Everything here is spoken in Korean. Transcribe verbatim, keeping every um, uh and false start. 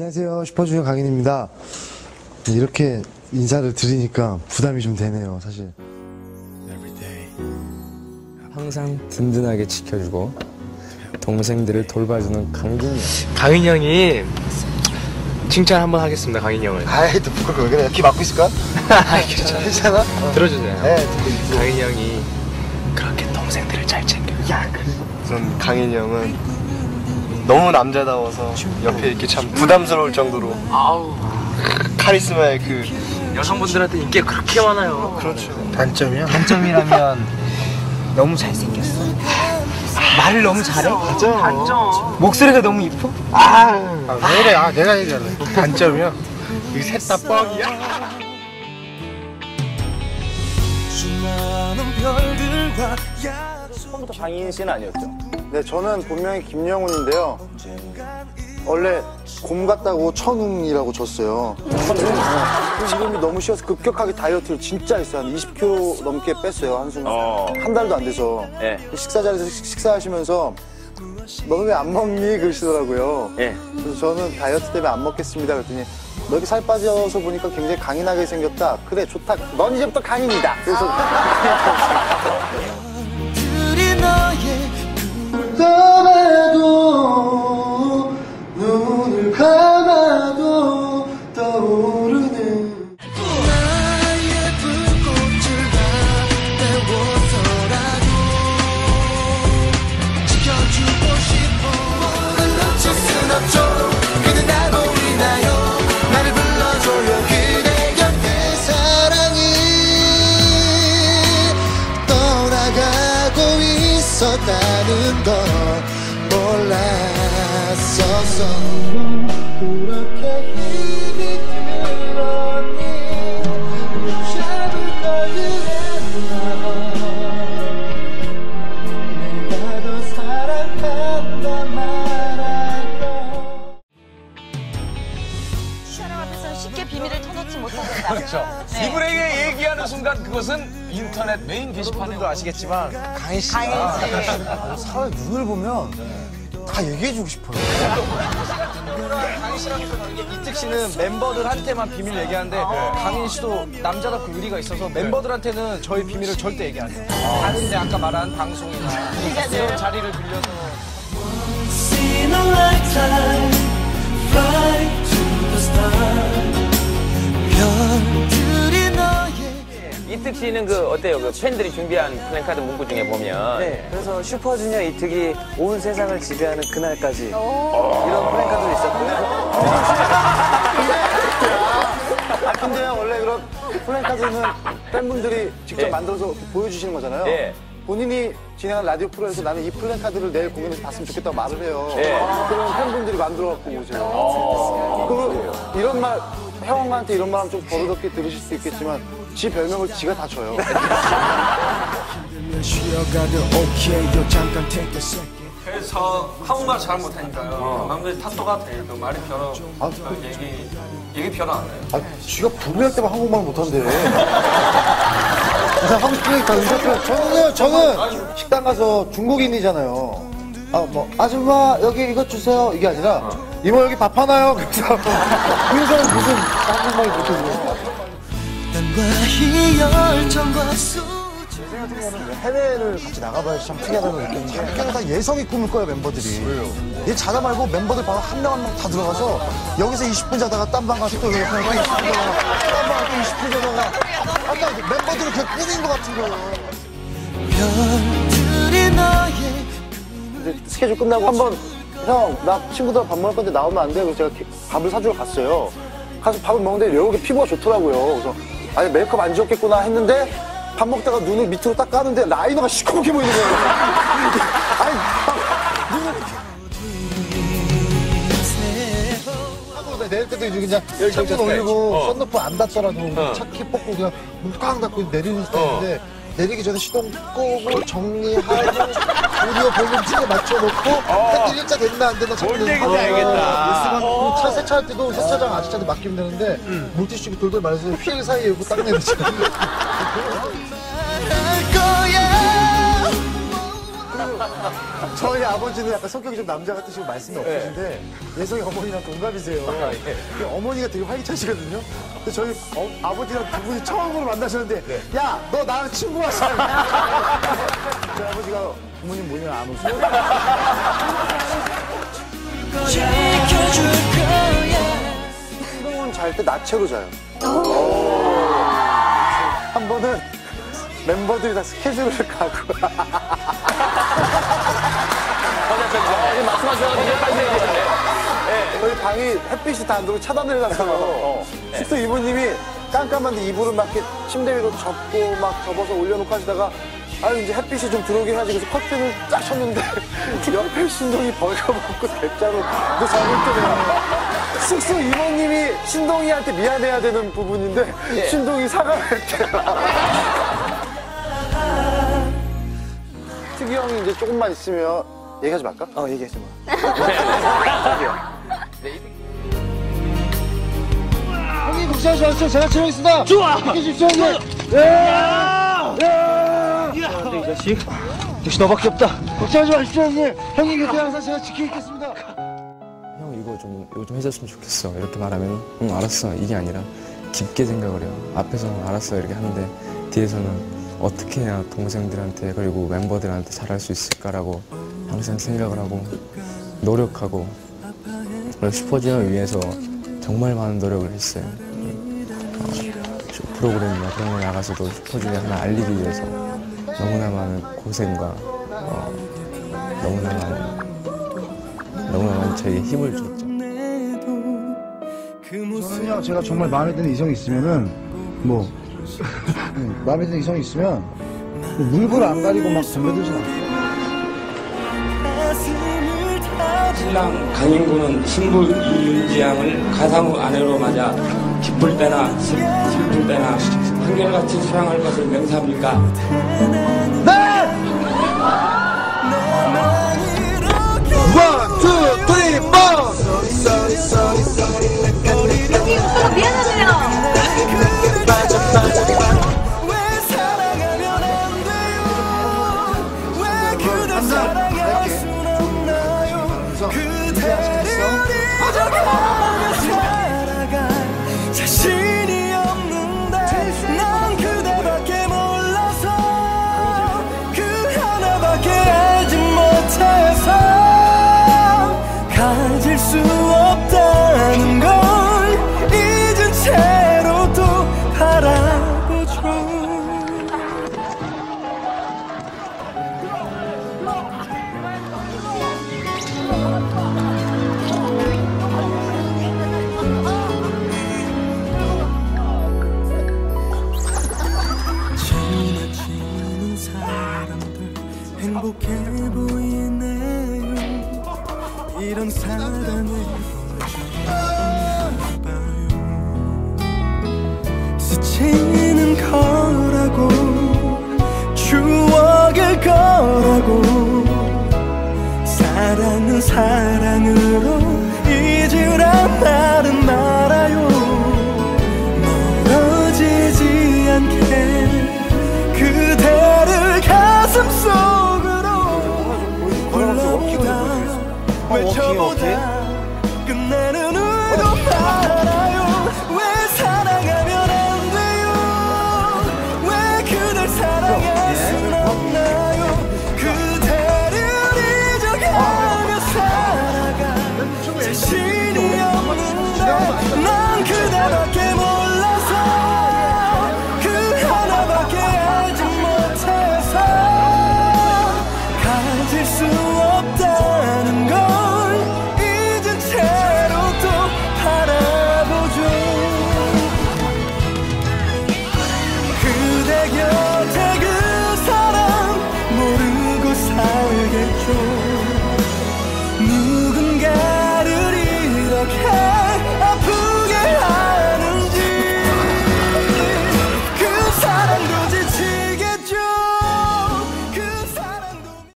안녕하세요. 슈퍼주니어 강인입니다. 이렇게 인사를 드리니까 부담이 좀 되네요, 사실. 항상 든든하게 지켜주고 동생들을 돌봐주는 강진이 형. 강인이 형이 칭찬 한번 하겠습니다. 강인이 형을. 아이, 또 부끄러워. 왜 그래? 귀 막고 있을까? 아, 괜찮아. 괜찮아? 어. 들어주세요. 네, 듣고 강인이 형이 그렇게 동생들을 잘 챙겨. 야, 그래. 전 강인이 형은 너무 남자다워서 옆에 이렇게 참 부담스러울 정도로 아우 카리스마의 그 여성분들한테 인기가 그렇게 많아요. 그렇죠. 단점이요? 단점이라면 너무 잘생겼어. 말을 너무 잘해. 단점. 단점. 목소리가 너무 이뻐. 아, 아 왜 그래? 아, 내가 얘기할래. 단점이요? 이거 셋 다 뻥이야. 처음부터 강인 씨는 아니었죠? 네, 저는 본명이 김영훈인데요. 원래 곰 같다고 천웅이라고 줬어요. 천웅? 이름이 너무 쉬워서 급격하게 다이어트를 진짜 했어요. 한 이십 킬로그램 넘게 뺐어요, 한순간. 어. 한 달도 안 돼서. 예. 식사 자리에서 식- 식사하시면서 너는 왜 안 먹니? 그러시더라고요. 예. 그래서 저는 다이어트 때문에 안 먹겠습니다. 그랬더니 너 이렇게 살 빠져서 보니까 굉장히 강인하게 생겼다. 그래, 좋다. 넌 이제부터 강인이다. 그래서 떠나도 눈을 감아도 떠오르는 나의 불꽃을 다 태워서라도 지켜주고 싶어 너를 놓칠 순 없죠 그대 나 보이나요 나를 불러줘요 그대 곁에 사랑이 떠나가고 있었다는 걸 몰랐었어 그렇게 힘이 들었니 잡을 걸 그랬나 내가 더 사랑한다 말할까 사람 앞에서 쉽게 비밀을 터놓지 못한다. 그렇죠. 이분에게 얘기하는 순간 그것은 인터넷 메인 게시판에도 아시겠지만 강인 씨가 사람 눈을 보면 다 얘기해주고 싶어요. 강인 씨랑서 다른 게 이특 씨는 멤버들한테만 비밀 얘기하는데 강인 씨도 남자답고 의리가 있어서 멤버들한테는 저희 비밀을 절대 얘기 안 해요. 다른데 아까 말한 방송이나 이런 자리를 빌려서 이특 씨는 그 어때요? 그 팬들이 준비한 플랜카드 문구 중에 보면 네, 그래서 슈퍼주니어 이특이 온 세상을 지배하는 그날까지 이런 플랜카드도 있었고요. 아, 근데 원래 그런 플랜카드는 팬분들이 직접 예. 만들어서 보여주시는 거잖아요. 예. 본인이 진행한 라디오 프로에서 나는 이 플랜카드를 내일 공연에서 봤으면 좋겠다고 말을 해요. 예. 그럼 팬분들이 만들어갖고 오세요. 그 이런 말, 형한테 이런 말 하면 좀 버릇없게 들으실 수 있겠지만 지 별명을 지가 다 줘요. 그래서 한국말 잘 못하니까요. 남들이 탓도가 돼. 그 말이 별로 아, 얘기 얘기 별로 안 해요. 아, 지가 부르할 때만 한국말 못한대. 하고 싶으니까 의젓해. 저는요, 저는 식당 가서 중국인이잖아요. 아, 뭐, 아줌마, 여기 이것 주세요. 이게 아니라, 이모 여기 밥 하나요? 그래서, 그 사람 무슨 한국말 못해요. 제 생각에는 해외를 같이 나가봐야지 참 특이하다는 걸 느꼈는데 그냥 다 예성이 꿈을 꿔요 멤버들이. 왜요? 얘 자다 말고 멤버들 바로 한 명 한 명 다 들어가서 여기서 이십 분 자다가 딴방 가서 또 여기 한 번 이십 분 자다가 딴방 가서 또 이십 분 자다가 아까 멤버들은 그냥 꿈인 것 같은 거예요. 이제 스케줄 끝나고 한번 형 나 친구들 밥 먹을 건데 나오면 안 돼? 그래서 제가 밥을 사주러 갔어요. 가서 밥을 먹는데 여기 피부가 좋더라고요. 그래서 아니 메이크업 안 지웠겠구나 했는데 밥 먹다가 눈을 밑으로 딱 까는데 라이너가 시커멓게 보이는 거예요. 아니, 눈을 하고 내릴 때도 이제 그냥 창문 올리고 어. 썬루프 안 닫더라도 어. 차키 뽑고 그냥 문 꽉 닫고 내리는 스타일인데 내리기 전에 시동 끄고 정리하고 오디오 볼륨 틀에 맞춰놓고 핸들 일자 됐나 안 됐나 뭔 얘기인지 알겠다. 어. 차 세차할 때도 세차장 아저씨한테 맡기면 되는데 물티슈 돌돌 말해서 휠 사이에 이거 딱 내리지. 저희 아버지는 약간 성격이 좀 남자 같으시고 말씀이 없으신데 예성이 어머니랑 동갑이세요. 그 어머니가 되게 활기차시거든요. 근데 저희 어, 아버지랑 두 분이 처음으로 만나셨는데 야, 너 나랑 친구 왔어. 저희 아버지가 부모님 모이면 안 오세요. 신동은 잘 때 나체로 자요. 한 번은 멤버들이 다 스케줄을 가고 저희 방이 햇빛이 다 안 들어오고 차단을 해놨어요. 숙소 이모님이 깜깜한데 이불을 막 이렇게 침대 위로 접고 막 접어서 올려놓고 하시다가 아 이제 햇빛이 좀 들어오긴 하지 그래서 커튼을 쫙 쳤는데 옆에 신동이 벌거벗고 대자로 너 잠을 때려 숙소 이모님이 신동이한테 미안해야 되는 부분인데 신동이 사과를 했대요. 특이 형이 이제 조금만 있으면 얘기하지 말까? 어, 얘기하지 마. 형님 걱정하지 마세요. 제가 촬영했습니다. 좋아. 이렇게 주십시오 형님. 야! 야! 이 자식. 역시 너밖에 없다. 걱정하지 마십시오 형님. 형님 곁에 항상 제가 지켜있겠습니다. 형 이거 좀 이거 좀 해줬으면 좋겠어 이렇게 말하면 응 알았어 이게 아니라 깊게 생각을 해요. 앞에서는 알았어 이렇게 하는데 뒤에서는 어떻게 해야 동생들한테 그리고 멤버들한테 잘할 수 있을까라고 항상 생각을 하고 노력하고 슈퍼주니어를 위해서 정말 많은 노력을 했어요. 어, 프로그램이나 그런 거 나가서도 슈퍼주니어 하나 알리기 위해서 너무나 많은 고생과 어, 너무나 많은 너무나 많은 저에게 힘을 줬죠. 저는요 제가 정말 마음에 드는 이성이 있으면은 뭐 음, 마음에 드는 이성이 있으면 물불 안 가리고 막 덤벼들진 않아요. 신랑 강인구는 신부 이윤지 양을 가상우 아내로 맞아 기쁠 때나 슬, 슬플 때나 한결같이 사랑할 것을 맹세합니까? 네! 원, 투, 쓰리, 포! 형님 오빠가 미안하세요. 자신이 없는데 난 그대밖에 몰라서 그 하나밖에 알지 못해서 가질 수 없다는 걸 잊은 채로 또 바라보죠. 지나치는 사람들 행복해 보이네요. 이런 사랑을 스치는 거라고 추억일 거라고 사랑은 사랑으로 잊으란 말은 말아요. 멀어지지 않게 그대를 가슴 속으로 불러보다 외쳐보다